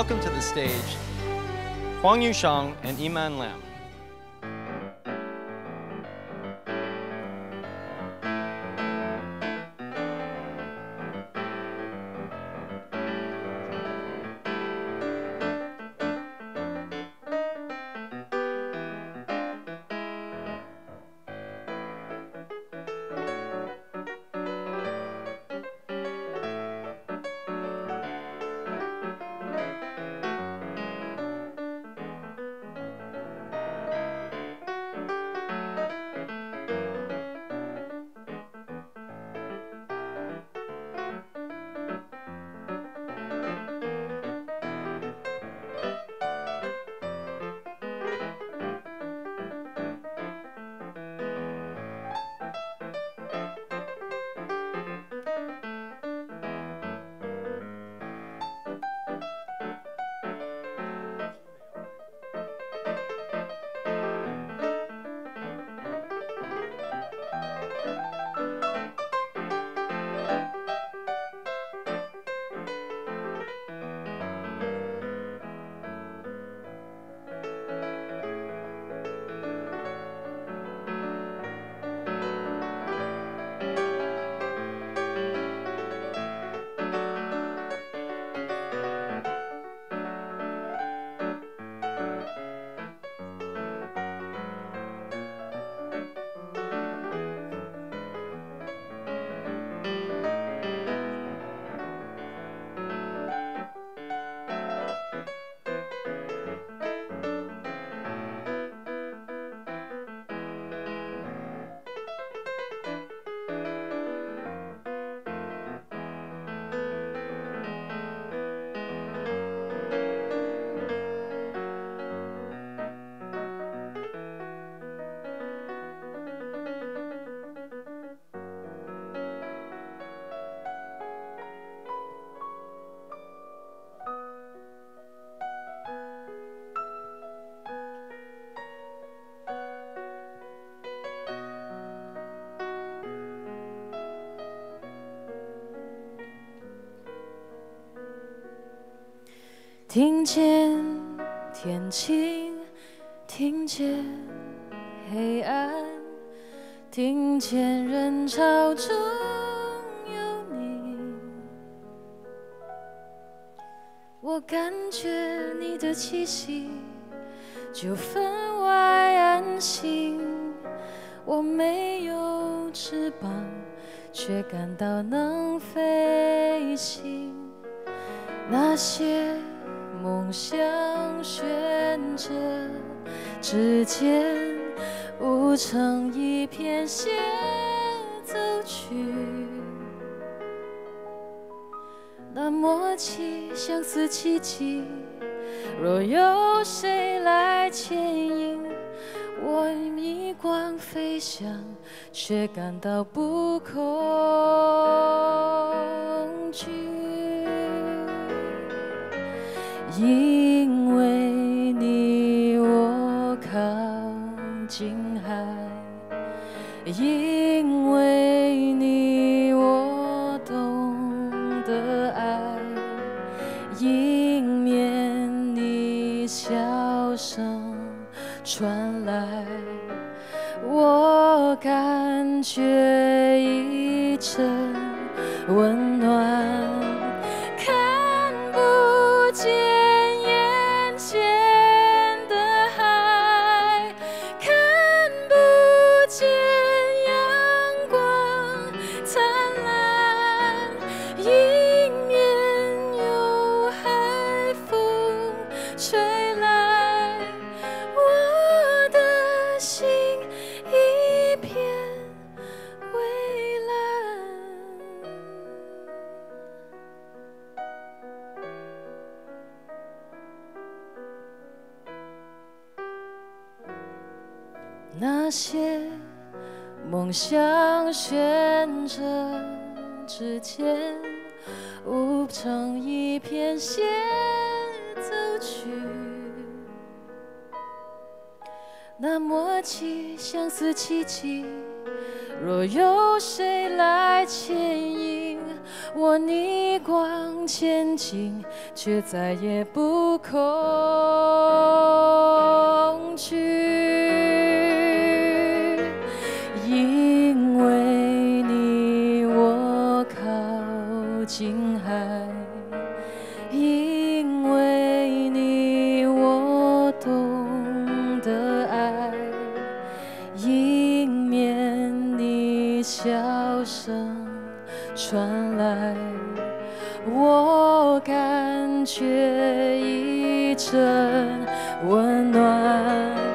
welcome to the stage Huang Yusheng and Iman Lam. 听见天晴，听见黑暗，听见人潮中有你，我感觉你的气息，就分外安心。我没有翅膀，却感到能飞行。那些梦想悬着指尖，舞成一片协奏曲。那默契相似奇迹，若有谁来牵引，我逆光飞翔，却感到不恐惧。因为你我靠近海，因为你我懂得爱，迎面你笑声传来，我感觉一阵温暖，看不见眼前的海，看不见阳光灿烂，迎面有海风吹来，我的心一片蔚蓝。那些梦想悬着指尖，舞成一片协奏曲。那默契相似奇迹， 若有谁来牵引我逆光前进，却再也不恐惧，因为你我靠近海，因为你我懂得爱，迎面你笑声传来，我感觉一阵温暖。